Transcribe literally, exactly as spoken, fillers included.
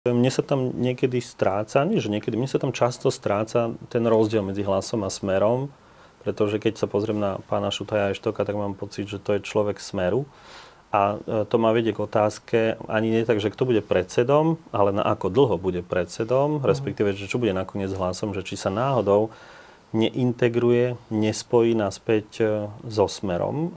Mne sa tam niekedy stráca, nie že niekedy, mne sa tam často stráca ten rozdiel medzi Hlasom a Smerom, pretože keď sa pozriem na pána Šutaja a Eštoka, tak mám pocit, že to je človek Smeru. A to ma vedie k otázke, ani nie tak, že kto bude predsedom, ale na ako dlho bude predsedom, respektíve, že čo bude nakoniec Hlasom, že či sa náhodou neintegruje, nespojí naspäť so Smerom.